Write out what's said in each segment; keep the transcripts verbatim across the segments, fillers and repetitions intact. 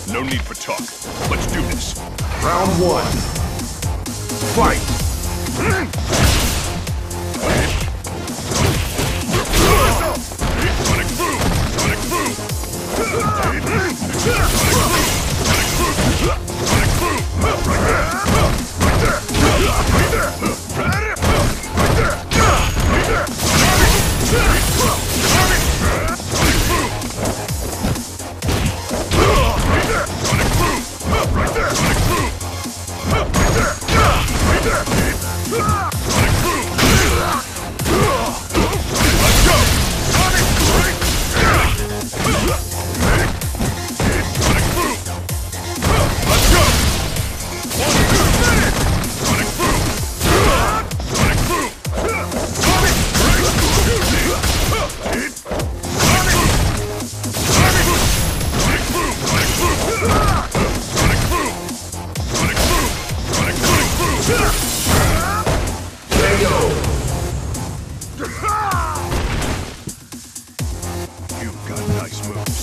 No need for talk. Let's do this. Round one. Fight! Sonic boom! Sonic boom! Sonic boom! Sonic boom! Sonic boom! Right there! Right there! Right there! Right there! Right there! Right there! Sonic! Sonic! Sonic boom! Right there! Sonic boom! Right there! Sonic boom! Right there! Right there! Sonic boom! Let's go! Sonic! Sonic! Sonic boom! Let's go! One, two, minute! Sonic boom! Sonic boom! Sonic! Sonic! Sonic boom! Sonic boom! Sonic boom! Sonic boom! Sonic boom! Sonic boom! Sonic boom! K O! You've got nice moves.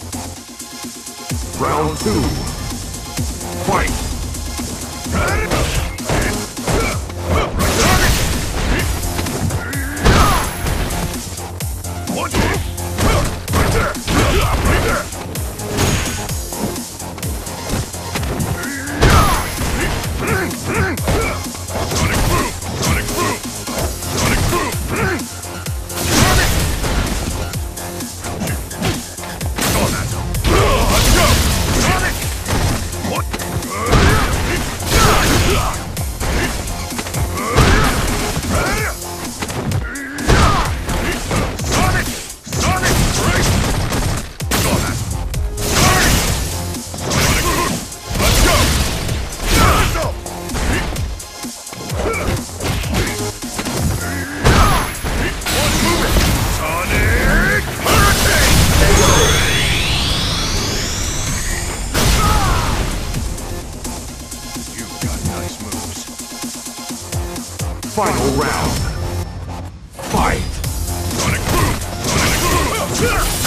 Round two. Fight! One, two, right there, right there. Sonic boom, Sonic boom, Sonic boom, Sonic. Oh, that's let's go, Sonic. What? Sonic! Sonic! Break! Oh, that. Sonic! Sonic boom! Let's go! Let's go! One movement! Sonic Hurricane! You've got nice moves. Final round. Fight! Sonic boom! Sonic boom!